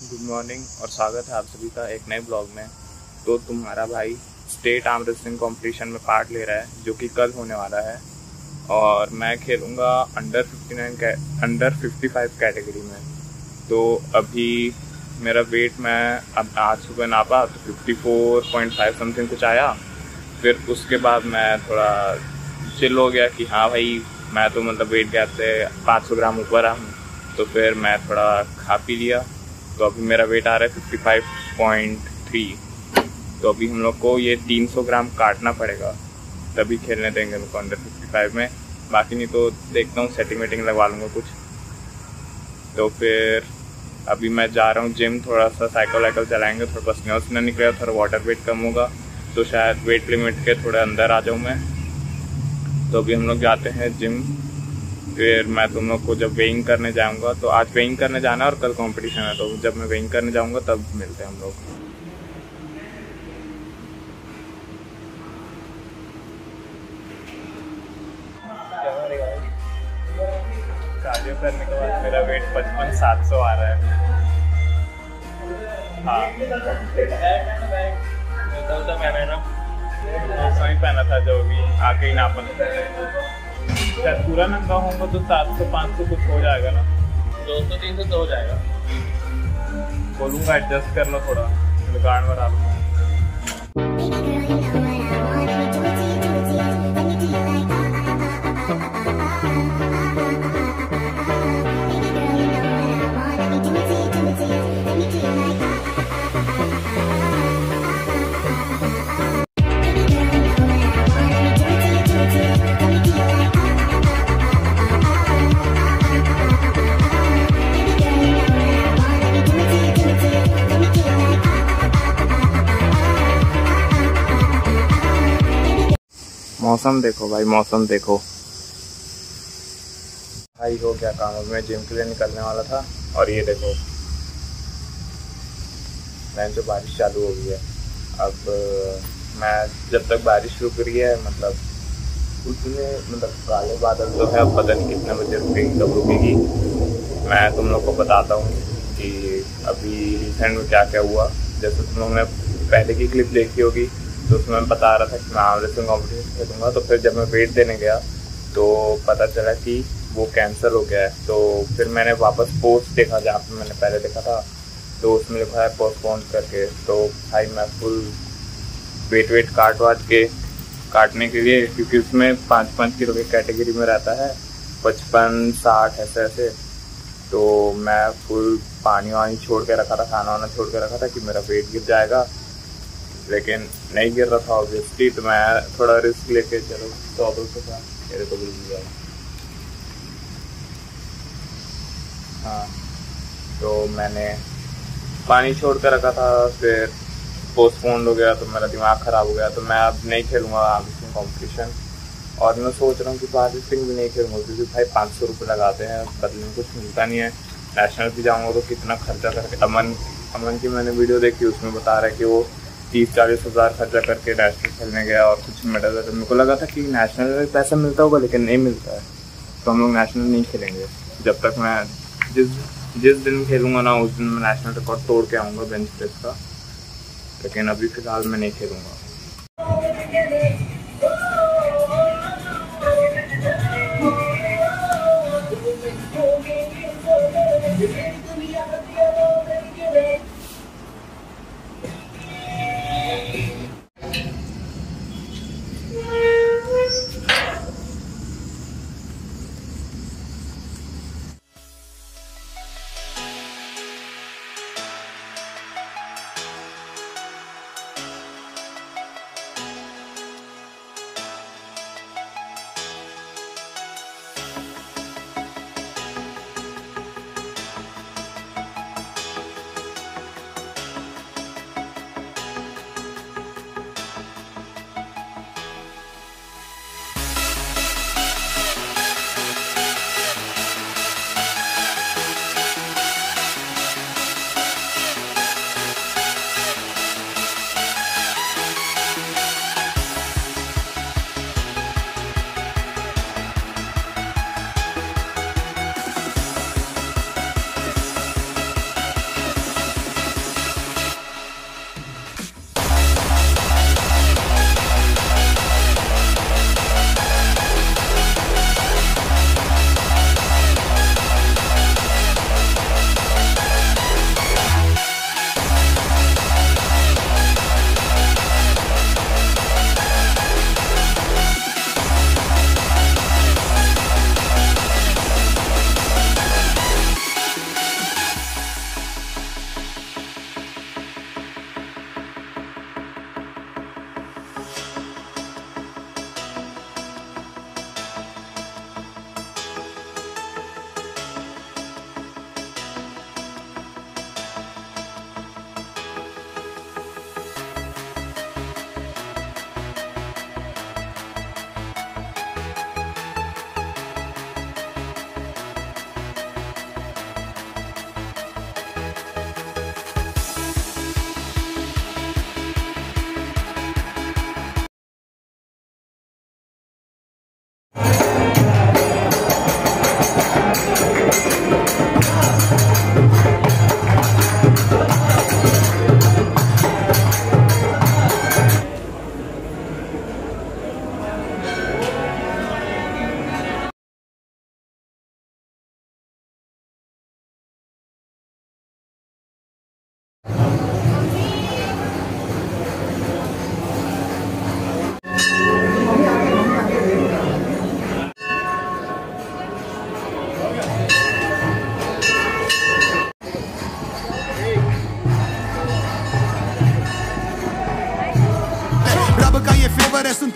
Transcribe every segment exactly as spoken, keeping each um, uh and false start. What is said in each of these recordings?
Good morning और स्वागत है आप सभी का एक नए ब्लॉग में। तो तुम्हारा भाई स्टेट आर्म रेसलिंग कंपटीशन में पार्ट ले रहा है जो कि कल होने वाला है, और मैं खेलूँगा under fifty nine under fifty five category में। तो अभी मेरा वेट मैं अब आज सुबह नापा तो fifty four point five something कुछ आया। फिर उसके बाद मैं थोड़ा चिल हो गया कि हाँ भाई मैं तो मतलब वेट गैप से पाँच सौ ग्राम ऊपर आ हूँ। तो फिर मैं थोड़ा खा पी लिया, तो अभी मेरा वेट आ रहा है फिफ्टी फाइव पॉइंट थ्री। तो अभी हम लोग को ये तीन सौ ग्राम काटना पड़ेगा तभी खेलने देंगे मेरे को अंडर फिफ्टी फाइव में। बाकी नहीं तो देखता हूँ सेटिंग वेटिंग लगवा लूँगा कुछ। तो फिर अभी मैं जा रहा हूँ जिम, थोड़ा सा साइकिल वाइकिल चलाएंगे, थोड़ा पसीना वसीना निकलेगा, थोड़ा वाटर वेट कम होगा तो शायद वेट लिमिट के थोड़े अंदर आ जाऊँ मैं। तो अभी हम लोग जाते हैं जिम। फिर मैं तुम लोग को जब वेइंग करने जाऊंगा, तो आज वेइंग करने जाना है और कल कंपटीशन है, तो जब मैं वेइंग करने जाऊंगा तब मिलते हैं हम लोग। कार्डियो करने के बाद मेरा वेट पचपन सात सौ आ रहा है। हाँ तो मैंने ना दो सौ ही पहना था जो भी आके ही नापन शायद पूरा नंगा होगा तो सात सौ पाँच सौ कुछ हो जाएगा ना, दो सौ तीन सौ तो हो जाएगा। बोलूँगा एडजस्ट कर लो थोड़ा, गांड बना लो। मौसम देखो भाई, मौसम देखो भाई। हो क्या काम, अब मैं जिम के लिए निकलने वाला था और ये देखो मैंने जो बारिश चालू हो गई है। अब मैं जब तक बारिश रुक रही है मतलब उसमें मतलब काले बादल जो है, अब पता नहीं कितने बजे रुकेगी कब रुकेगी। मैं तुम लोग को बताता हूँ कि अभी रिसेंट में क्या क्या हुआ। जैसे तुम लोगों ने पहले की क्लिप देखी होगी तो उसमें मैं बता रहा था कि मैं आर्म रेसलिंग कॉम्पिटिशन खेलूँगा। तो फिर जब मैं वेट देने गया तो पता चला कि वो कैंसिल हो गया है। तो फिर मैंने वापस पोस्ट देखा जहाँ पे मैंने पहले देखा था, तो उसमें लिखा है पोस्टपोन करके। तो भाई मैं फुल वेट वेट काट वाट के काटने के लिए, क्योंकि उसमें पाँच पाँच किलो की कैटेगरी में रहता है, पचपन साठ ऐसे ऐसे। तो मैं फुल पानी वानी छोड़ के रखा था, खाना वाना छोड़ के रखा था कि मेरा वेट गिर जाएगा, लेकिन नहीं गिर रहा था ऑब्वियसली। तो मैं थोड़ा रिस्क लेके चलो सौ दो सौ का मेरे को बिल्कुल जाएगा। हाँ तो मैंने पानी छोड़ कर रखा था, फिर पोस्टपोन्ड हो गया तो मेरा दिमाग ख़राब हो गया। तो मैं अब नहीं खेलूँगा आर्म रेसलिंग कॉम्पिटिशन, और मैं सोच रहा हूँ कि पावर लिफ्टिंग भी नहीं खेलूँगा, क्योंकि भाई पाँच सौ रुपये लगाते हैं, बदले में कुछ मिलता नहीं है। नेशनल भी जाऊँगा तो कितना खर्चा करके, अमन अमन की मैंने वीडियो देखी उसमें बता रहा है कि वो तीस चालीस हज़ार खर्चा करके नेशनल खेलने गया और कुछ मेडल। तो मेरे को लगा था कि नेशनल में पैसा मिलता होगा, लेकिन नहीं मिलता है। तो हम लोग नेशनल नहीं खेलेंगे जब तक मैं जिस जिस दिन खेलूँगा ना उस दिन मैं नेशनल रिकॉर्ड तोड़ के आऊँगा बेंच प्रेस का। लेकिन अभी फ़िलहाल मैं नहीं खेलूँगा।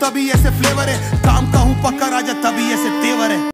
तभी ऐसे फ्लेवर है, काम का हूँ पक्का राजा तभी ऐसे तेवर है।